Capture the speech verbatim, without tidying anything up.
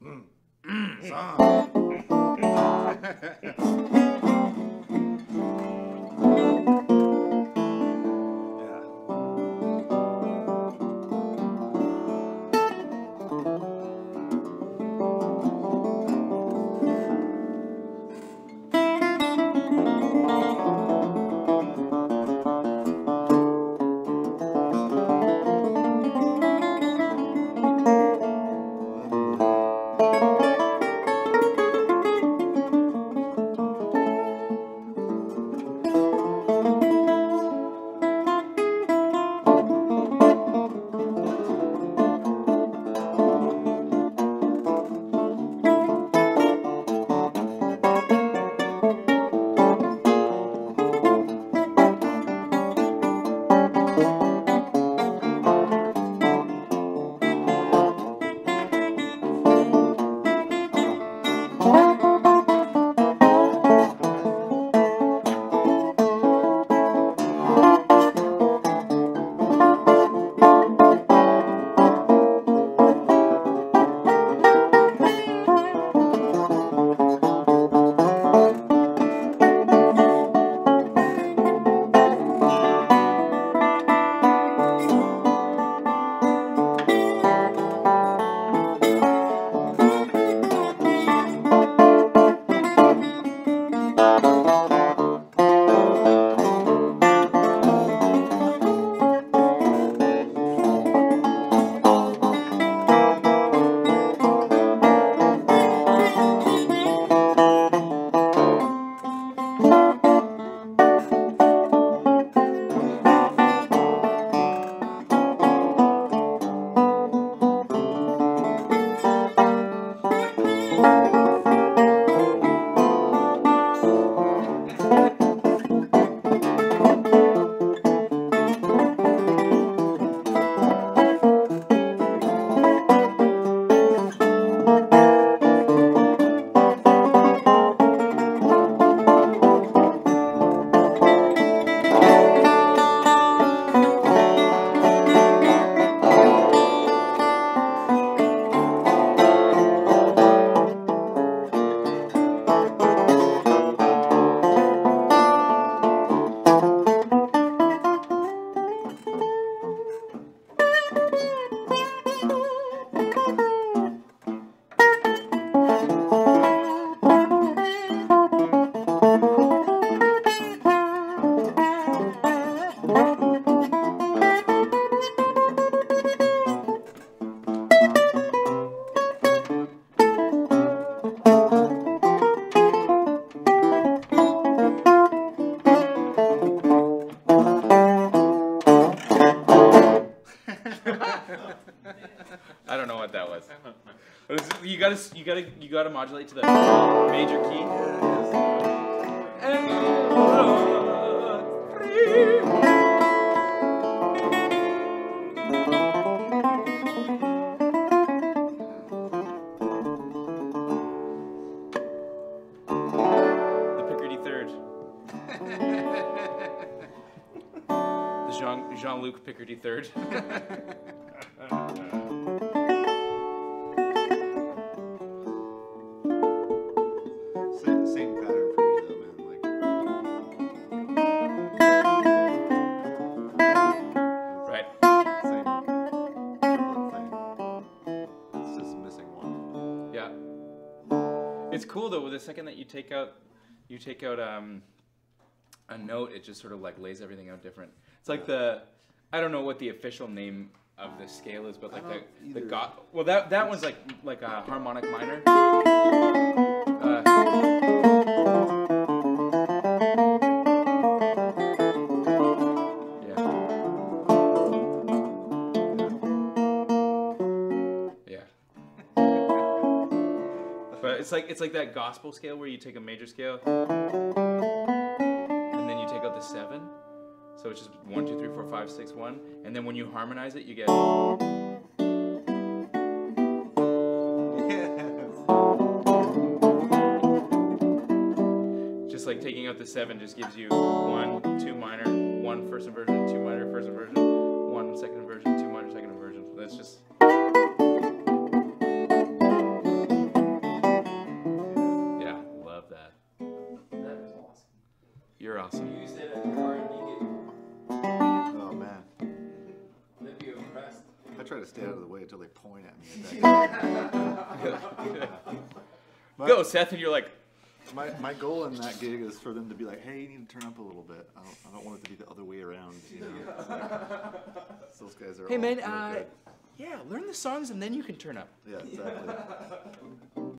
Mm. Mm, song. I don't know what that was. But it's, you gotta, you gotta, you gotta modulate to the major key. And the Picardy third. The Jean Jean-Luc Picardy third. Same pattern for me though, man. Like, right. Same triplet thing. It's just missing one. Yeah. It's cool though. The second that you take out, you take out um, a note, it just sort of like lays everything out different. It's like the, I don't know what the official name of the scale is, but like the the go well that that one's like like a harmonic minor. Uh, yeah. Yeah. But it's like it's like that gospel scale where you take a major scale and then you take out the seven. So it's just one, two, three, four, five, six, one, and then when you harmonize it, you get. Yes. Just like taking out the seven just gives you one, two minor, one first inversion, two minor first inversion, one second inversion, two minor second inversion. That's just. used it at the R and B gig. Oh man. They'd be impressed. I try to stay out of the way until they point at me. my, Go, Seth, and you're like, my my goal in that gig is for them to be like, hey, you need to turn up a little bit. I don't, I don't want it to be the other way around. You know, it's like, those guys are. hey all man, real uh, good. yeah, learn the songs and then you can turn up. Yeah, exactly.